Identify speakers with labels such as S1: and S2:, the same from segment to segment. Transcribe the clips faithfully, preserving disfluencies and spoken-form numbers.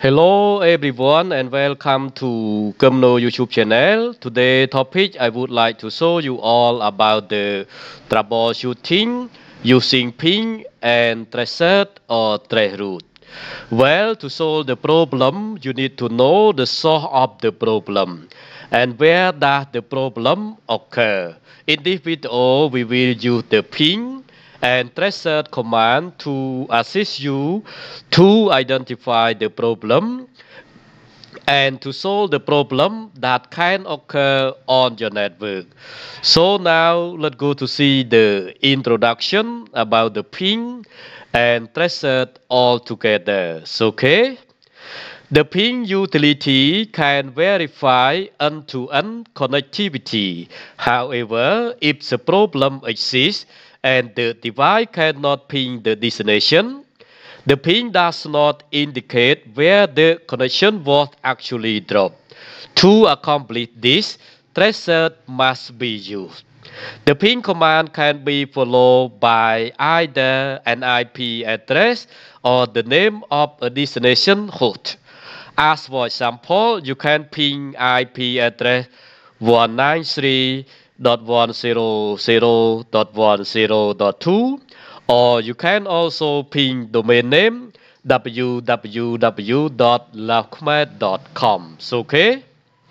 S1: Hello everyone and welcome to Kumno YouTube channel. Today topic I would like to show you all about the troubleshooting using Ping and Tracert or Traceroute. Well, to solve the problem, you need to know the source of the problem and where does the problem occur. In this video, we will use the Ping and Tracert command to assist you to identify the problem and to solve the problem that can occur on your network. So now let's go to see the introduction about the Ping and Tracert all together. So, okay. The Ping utility can verify end-to-end connectivity. However, if the problem exists and the device cannot ping the destination, the ping does not indicate where the connection was actually dropped. To accomplish this, tracer must be used. The ping command can be followed by either an I P address or the name of a destination host. As for example, you can ping I P address one ninety-three dot one hundred dot ten dot two, or you can also ping domain name w w w dot laukmet dot com. So, okay.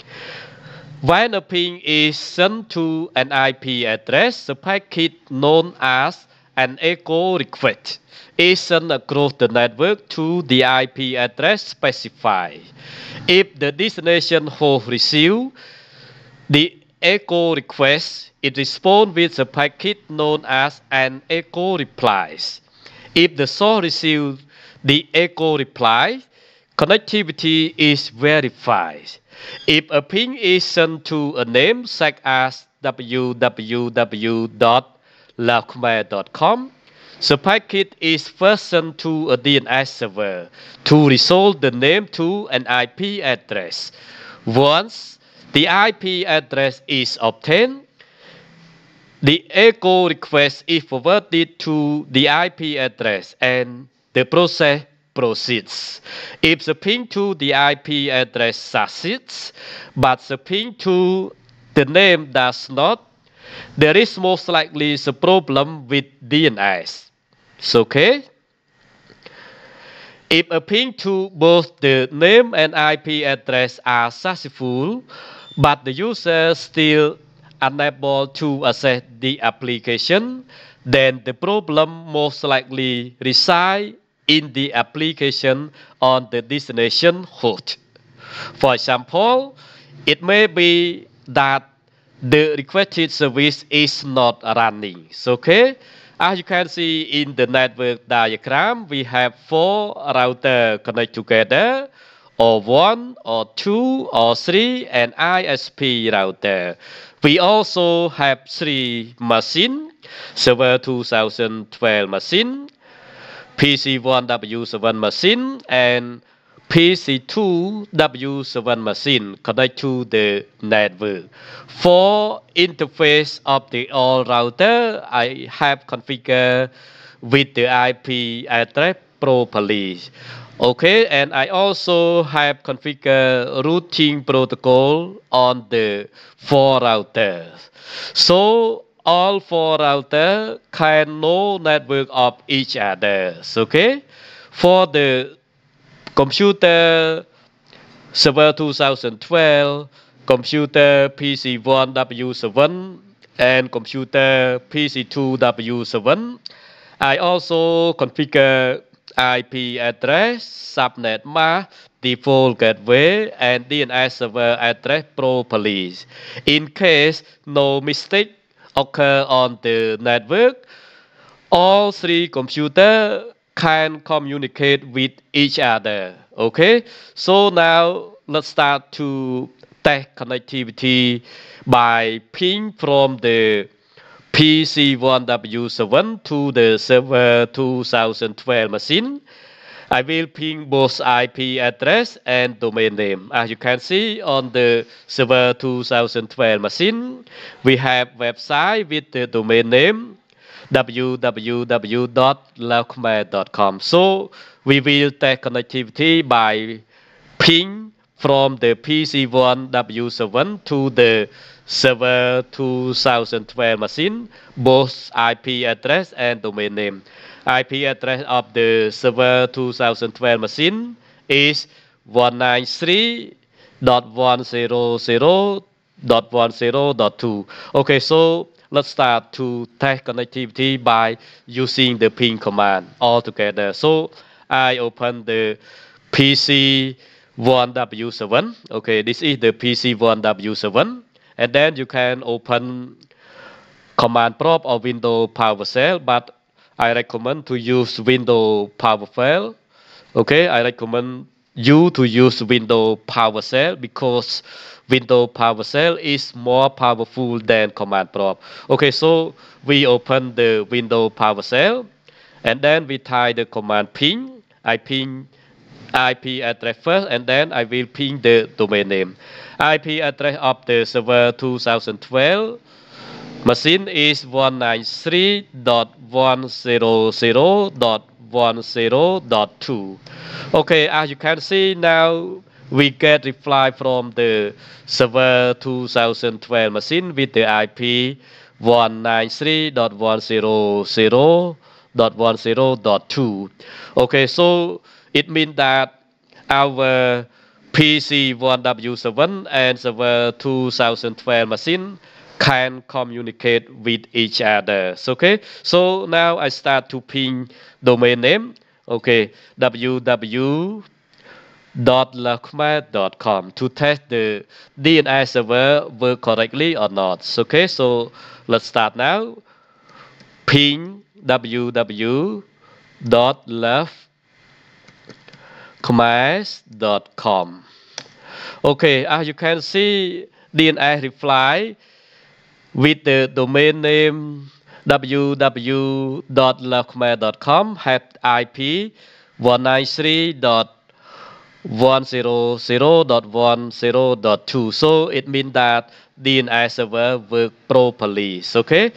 S1: When a ping is sent to an I P address, the packet known as an echo request is sent across the network to the I P address specified. If the destination host receives the echo request, it responds with a packet known as an echo replies. If the source receives the echo reply, connectivity is verified. If a ping is sent to a name such as w w w dot laukmet dot com, the packet is first sent to a D N S server to resolve the name to an I P address. Once the I P address is obtained, the echo request is forwarded to the I P address and the process proceeds. If the ping to the I P address succeeds, but the ping to the name does not, there is most likely a problem with D N S. So, okay. If a ping to both the name and I P address are successful, but the user still unable to access the application, then the problem most likely resides in the application on the destination host. For example, it may be that the requested service is not running. So, okay. As you can see in the network diagram, we have four routers connected together, or one, or two, or three, and I S P router. We also have three machines, server two thousand twelve machine, P C one W seven machine, and P C two W seven machine connect to the network. For interface of the all router, I have configured with the I P address properly. Okay, and I also have configured routing protocol on the four routers. So all four routers can know network of each other. Okay, for the computer server two thousand twelve, computer P C one W seven, and computer P C two W seven, I also configure I P address, subnet mask, default gateway, and D N S server address properly. In case no mistake occur on the network, all three computers can communicate with each other. Okay, so now let's start to test connectivity by ping from the P C one W seven to the server two thousand twelve machine. I will ping both I P address and domain name. As you can see on the server two thousand twelve machine, we have website with the domain name w w w dot laukmet dot com. So we will test connectivity by ping from the P C one W seven to the server two thousand twelve machine, both I P address and domain name. I P address of the server two thousand twelve machine is one ninety-three dot one hundred dot ten dot two. Okay, so let's start to test connectivity by using the ping command all together. So I open the P C one W seven. Okay, this is the P C one W seven. And then you can open command prompt or window PowerShell, but I recommend to use window PowerShell. Okay, I recommend you to use window PowerShell because window PowerShell is more powerful than command prompt. Okay, so we open the window PowerShell and then we type the command ping. I ping I P address first and then I will ping the domain name. I P address of the server two thousand twelve machine is one ninety-three dot one hundred dot ten dot two. Okay, as you can see now, we get reply from the server two thousand twelve machine with the I P one ninety-three dot one hundred dot ten dot two. Okay, so it means that our P C one W seven and server two thousand twelve machine can communicate with each other. Okay, so now I start to ping domain name. Okay, w w w dot lakma dot com to test the D N S server work correctly or not. Okay, so let's start now. Ping w w w dot lakma dot com. Okay, as you can see, D N S reply with the domain name w w w dot lakma dot com have I P one ninety-three dot one hundred dot ten dot two. So it means that D N S server work properly. Okay,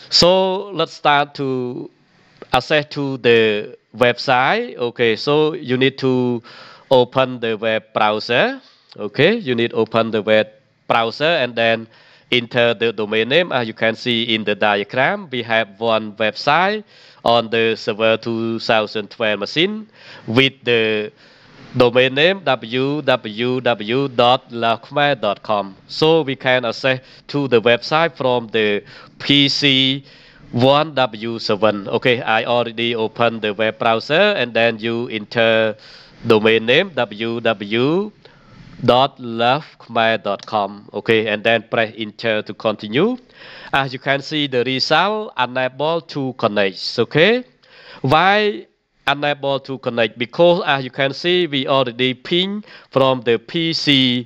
S1: so let's start to access to the website. Okay, so you need to open the web browser. Okay, you need to open the web browser and then enter the domain name. As you can see in the diagram, we have one website on the server two thousand twelve machine with the domain name w w w dot lakma dot com. So we can access to the website from the P C one W seven. Okay, I already opened the web browser and then you enter domain name w w w dot lakma dot com. Okay, and then press enter to continue. As you can see, the result unable to connect. Okay, why unable to connect? Because as you can see, we already ping from the P C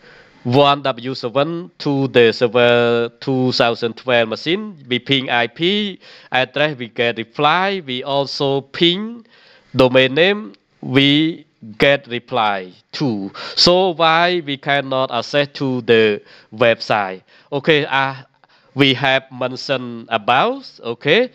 S1: one W seven to the server two thousand twelve machine. We ping I P address, we get reply. We also ping domain name, we get reply too. So why we cannot access to the website? Okay, uh, we have mentioned about. Okay,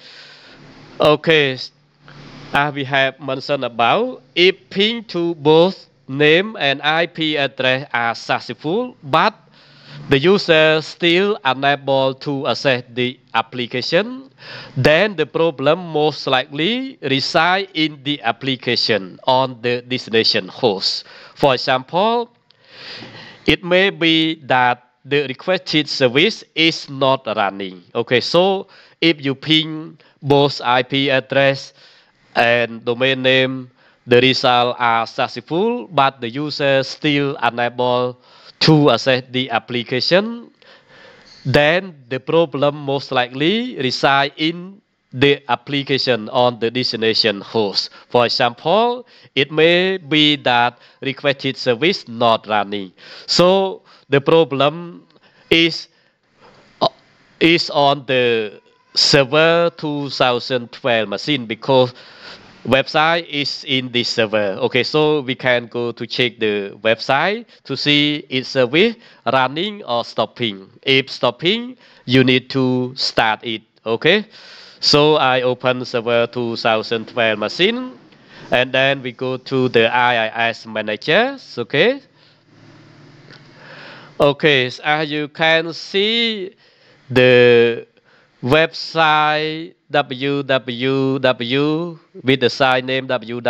S1: okay. Uh, we have mentioned about if ping to both name and I P address are successful, but the user still unable to access the application, then the problem most likely resides in the application on the destination host. For example, it may be that the requested service is not running. Okay, so if you ping both I P address and domain name, the results are successful, but the user still unable to access the application, then the problem most likely resides in the application on the destination host. For example, it may be that requested service not running. So the problem is, uh, is on the server two thousand twelve machine because website is in this server. Okay, so we can go to check the website to see its service running or stopping. If stopping, you need to start it. Okay, so I open server two thousand twelve machine And then we go to the I I S manager. Okay. Okay, so as you can see, the website www with the site name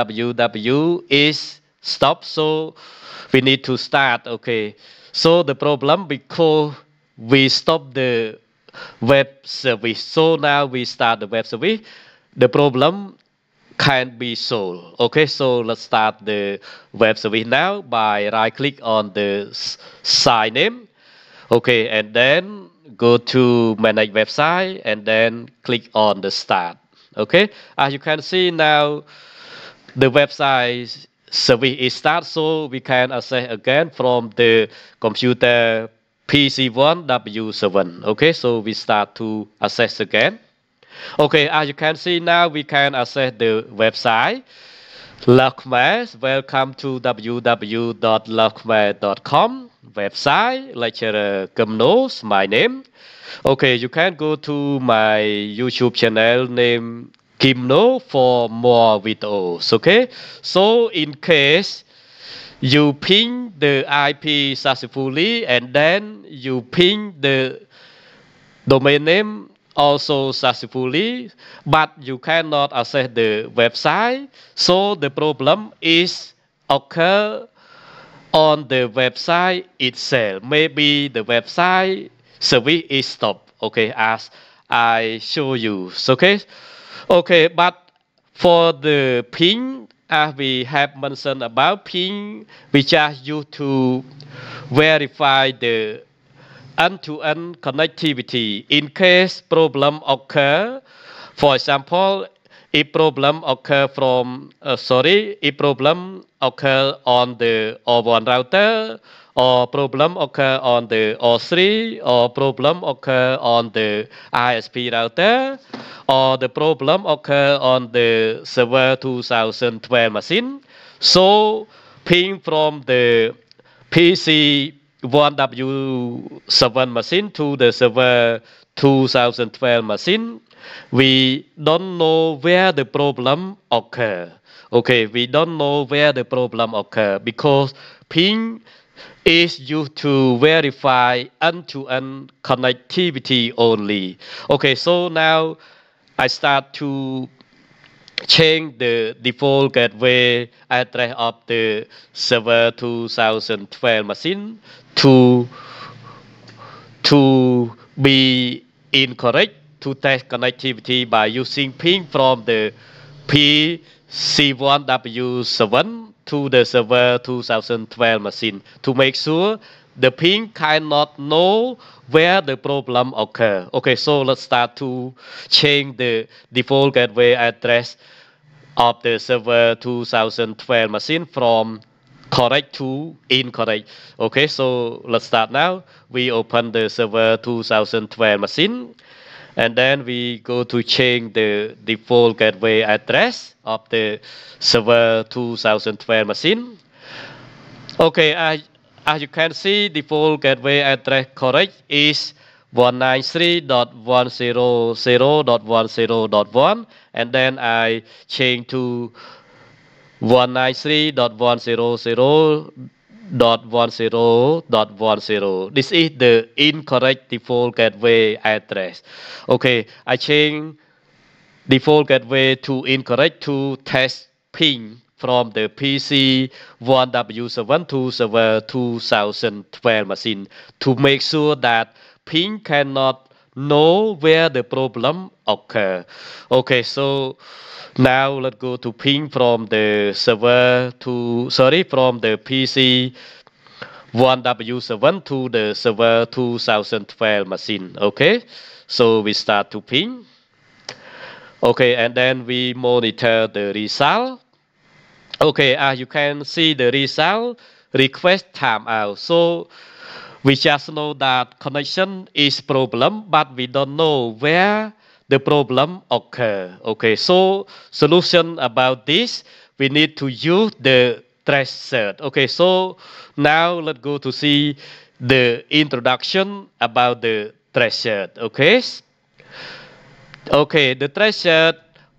S1: www is stopped, so we need to start. Okay, so the problem because we stop the web service, so now we start the web service. The problem can be solved. Okay, so let's start the web service now by right click on the site name. Okay, and then go to manage website and then click on the start. Okay, as you can see now, the website service is start, so we can access again from the computer P C one W seven. Okay, so we start to access again. Okay, as you can see now, we can access the website. Lakma's, welcome to w w w dot lakma dot com website, lecturer Gumnos, my name. Okay, you can go to my YouTube channel named Kimno for more videos. Okay, so in case you ping the I P successfully and then you ping the domain name also successfully, but you cannot access the website. So the problem is occur on the website itself. Maybe the website service is stopped. Okay, as I show you. Okay, okay, but for the ping, as we have mentioned about ping, we just use to verify the end-to-end connectivity in case problem occur. For example, if problem occur from uh, sorry, if problem occur on the O one router, or problem occur on the O three, or problem occur on the I S P router, or the problem occur on the server two thousand twelve machine. So ping from the P C one W seven machine to the server two thousand twelve machine, we don't know where the problem occur. Okay, we don't know where the problem occur because ping is used to verify end-to-end connectivity only. Okay, so now I start to change the default gateway address of the server two thousand twelve machine to to be incorrect, to test connectivity by using ping from the P C one W seven to the server two thousand twelve machine to make sure the ping cannot know where the problem occur. Okay, so let's start to change the default gateway address of the server two thousand twelve machine from correct to incorrect. Okay, so let's start now. We open the server two thousand twelve machine and then we go to change the default gateway address of the server two thousand twelve machine. Okay, as, as you can see, default gateway address correct is one ninety-three dot one hundred dot ten dot one, and then I change to one ninety-three dot one hundred dot ten dot ten. This is the incorrect default gateway address. Okay, I change default gateway to incorrect to test ping from the P C one W seven to server two thousand twelve machine to make sure that ping cannot know where the problem occur. Okay, so now let's go to ping from the server to, sorry, from the P C one W seven to the server two thousand twelve machine. Okay, so we start to ping. Okay, and then we monitor the result. Okay, as you can see the result, request timeout. So we just know that connection is problem, but we don't know where the problem occur. Okay, so solution about this, we need to use the Tracert. Okay, so now let's go to see the introduction about the Tracert. Okay. Okay, the Tracert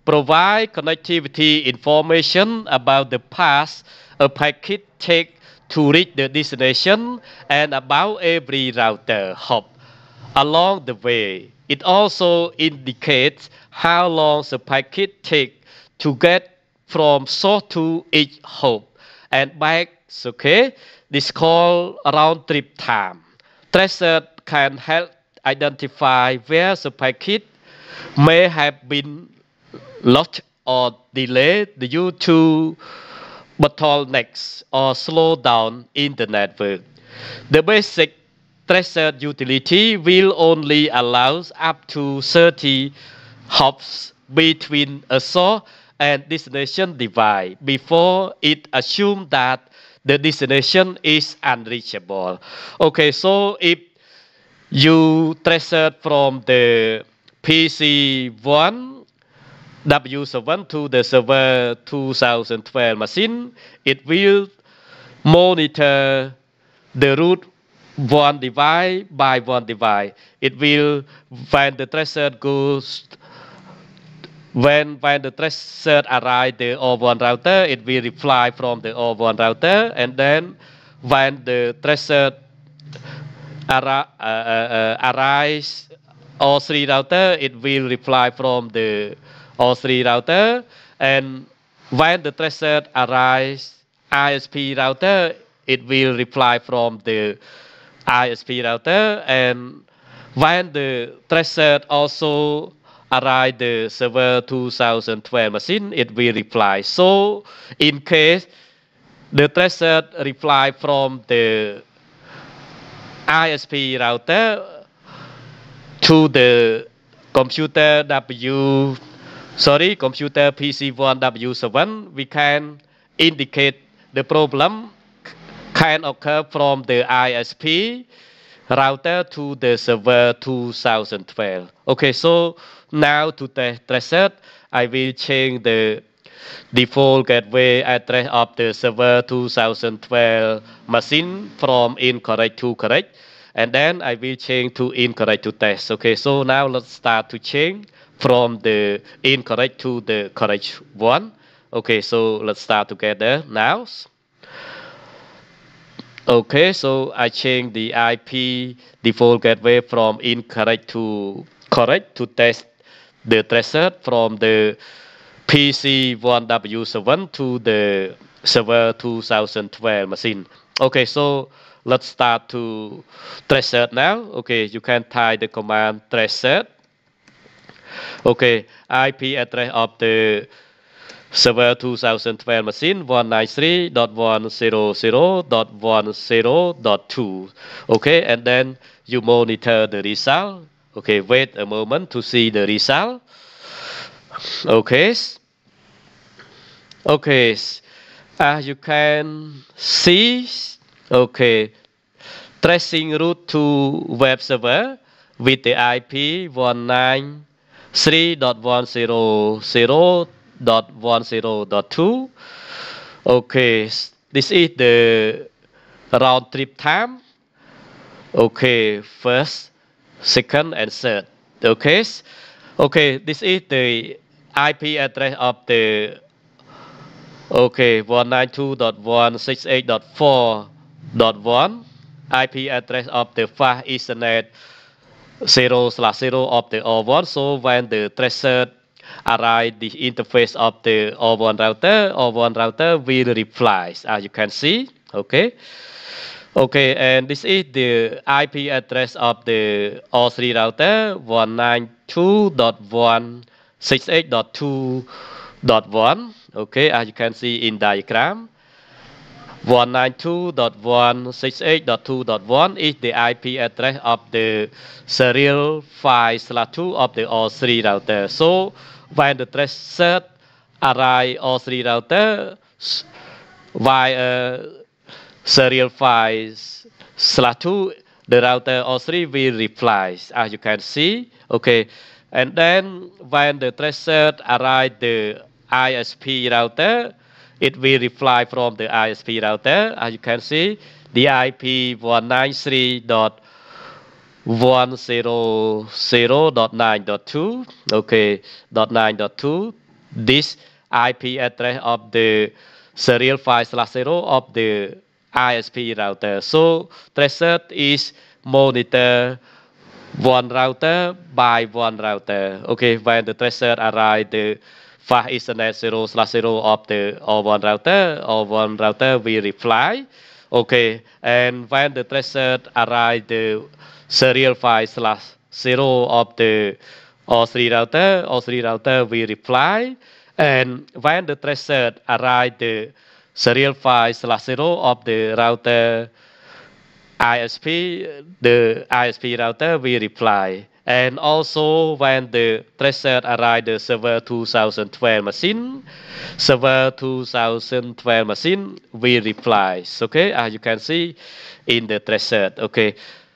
S1: provide connectivity information about the path a packet take to reach the destination and about every router hop along the way. It also indicates how long the packet takes to get from source to each hop and back. Okay, this called round trip time. Tracer can help identify where the packet may have been lost or delayed due to bottlenecks or slowdown in the network. The basic tracer utility will only allow up to thirty hops between a source and destination device before it assumes that the destination is unreachable. Okay, so if you tracer from the P C one W seven to the server two thousand twelve machine, it will monitor the route one device by one device. It will, when the tracer goes, when, when the tracer arrives the O one router, it will reply from the O one router, and then when the tracer arri uh, uh, uh, arrives O three router, it will reply from the O three router, and when the tracer arrives I S P router, it will reply from the I S P router, and when the tracer also arrive the server two thousand twelve machine, it will reply. So in case the tracer reply from the I S P router to the computer W, sorry, computer P C one W seven, we can indicate the problem can occur from the I S P router to the server two thousand twelve. Okay, so now to the tracer, I will change the default gateway address of the server two thousand twelve machine from incorrect to correct, and then I will change to incorrect to test. Okay, so now let's start to change from the incorrect to the correct one. Okay, so let's start together now. Okay, so I change the I P default gateway from incorrect to correct to test the tracer from the P C one W seven to the server two thousand twelve machine. Okay, so let's start to tracer now. Okay, you can type the command tracer. Okay, I P address of the server two thousand twelve machine one ninety-three dot one hundred dot ten dot two. Okay, and then you monitor the result. Okay, wait a moment to see the result. Okay. Okay, as you can see, okay, tracing route to web server with the I P one ninety-three dot one hundred dot ten dot two. Okay, this is the round trip time. Okay, first, second, and third. Okay, okay, this is the I P address of the okay one ninety-two dot one sixty-eight dot four dot one I P address of the Far Ethernet zero slash zero of the O one. So when the tracer arrive the interface of the O one router, O one router will reply, as you can see. Okay. Okay, and this is the I P address of the O three router one ninety-two dot one sixty-eight dot two dot one. Okay, as you can see in diagram, one ninety-two dot one sixty-eight dot two dot one is the I P address of the serial five slash two of the O three router. So when the tracer arrive O three router via serial five slash two, the router O three will reply, as you can see. Okay, and then when the tracer arrive the I S P router, it will reply from the I S P router. As you can see, the I P one ninety-three dot one hundred dot nine dot two. Okay, dot nine dot two. this I P address of the serial five slash zero of the I S P router. So Tracert is monitor one router by one router. Okay, when the Tracert arrive the fast Ethernet zero slash zero of the or one router or one router we reply. Okay, and when the Tracert arrive the serial five slash zero of the or three router or three router we reply. And when the Tracert arrive the serial five slash zero of the router I S P, the I S P router will reply. And also when the Tracert arrive the server two thousand twelve machine, server two thousand twelve machine will reply. Okay, as you can see in the Tracert. Okay,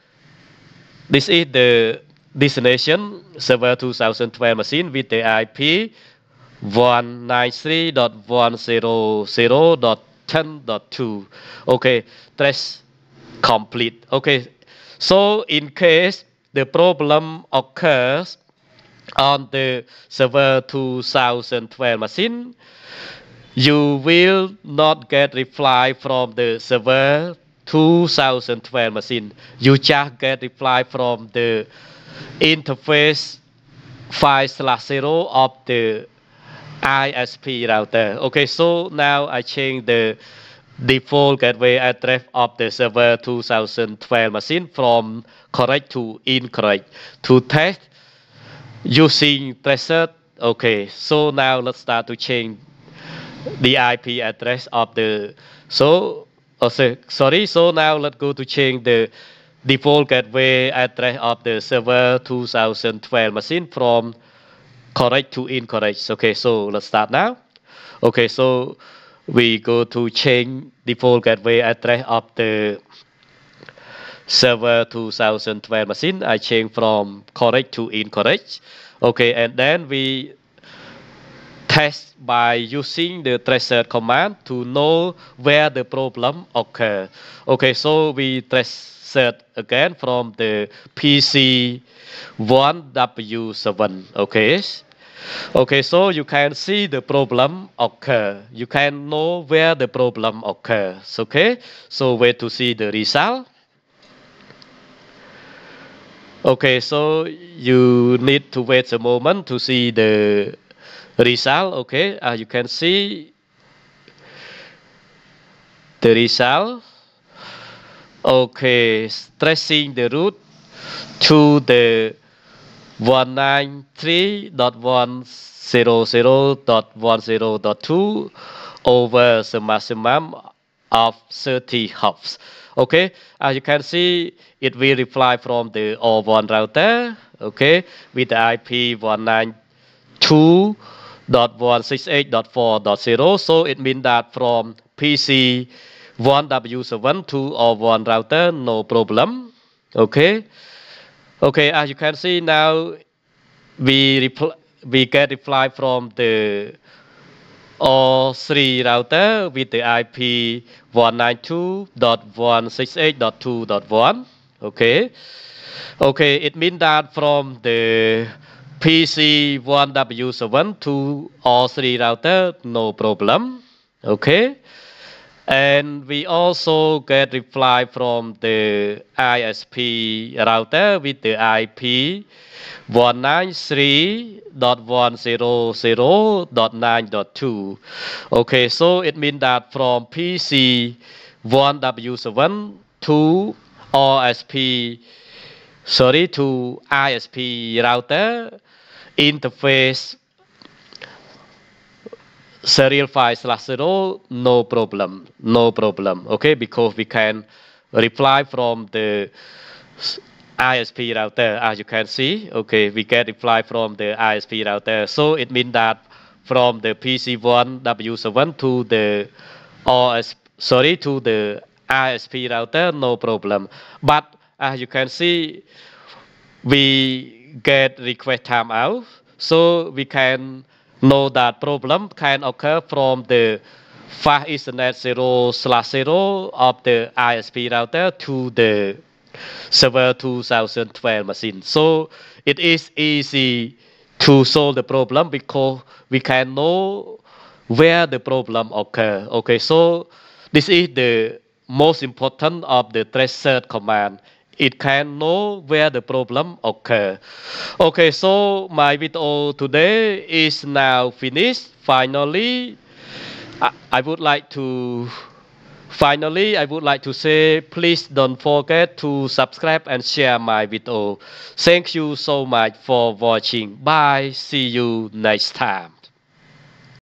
S1: this is the destination server two thousand twelve machine with the I P one ninety-three dot one hundred dot ten dot two. Okay, trace complete. Okay, so in case the problem occurs on the server two thousand twelve machine, you will not get reply from the server two thousand twelve machine. You just get reply from the interface five slash zero of the I S P router. Okay, so now I change the default gateway address of the server two thousand twelve machine from correct to incorrect to test using Tracert. Okay, so now let's start to change the I P address of the so oh, sorry so now let's go to change the default gateway address of the server two thousand twelve machine from correct to incorrect. Okay, so let's start now. Okay, so we go to change default gateway address of the server two thousand twelve machine. I change from correct to incorrect. Okay, and then we test by using the Tracert command to know where the problem occurs. Okay, so we Tracert again from the P C one W seven. Okay. Okay, so you can see the problem occur. You can know where the problem occurs. Okay, so wait to see the result. Okay, so you need to wait a moment to see the result. Okay, uh, you can see the result. Okay, tracing the route to the one ninety-three dot one hundred dot ten dot two over the maximum of thirty hops. Okay, as you can see, it will reply from the O one router. Okay, with the I P one ninety-two dot one sixty-eight dot four dot zero. So it means that from P C one W seven to O one router, no problem. Okay. Okay, as you can see now, we reply, we get reply from the O three router with the I P one ninety-two dot one sixty-eight dot two dot one. Okay, okay, it means that from the P C one W seven to O three router, no problem. Okay. And we also get reply from the I S P router with the I P one ninety-three dot one hundred dot nine dot two. Okay, so it means that from P C one W seven to O S P, sorry, to I S P router interface serial five slash zero, no problem, no problem. Okay, because we can reply from the I S P router, as you can see. Okay, we get reply from the I S P router. So it means that from the P C one W seven to the O S, sorry, to the I S P router, no problem. But as you can see, we get request timeout, so we can know that problem can occur from the fast Ethernet zero slash zero of the I S P router to the server two thousand twelve machine. So it is easy to solve the problem because we can know where the problem occur. Okay, so this is the most important of the tracer command. It can know where the problem occur. Okay, so my video today is now finished. Finally, I, I would like to Finally, I would like to say please don't forget to subscribe and share my video. Thank you so much for watching. Bye. See you next time.